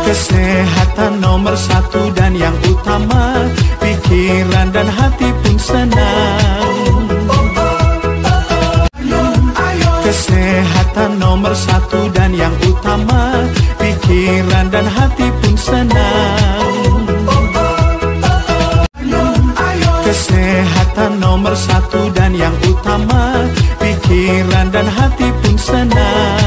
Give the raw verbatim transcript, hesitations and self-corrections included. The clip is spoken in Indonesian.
Kesehatan nomor satu dan yang utama, pikiran dan hati pun senang. Kesehatan nomor satu dan yang utama, pikiran dan hati pun senang. Kesehatan nomor satu dan yang utama, pikiran dan hati pun senang.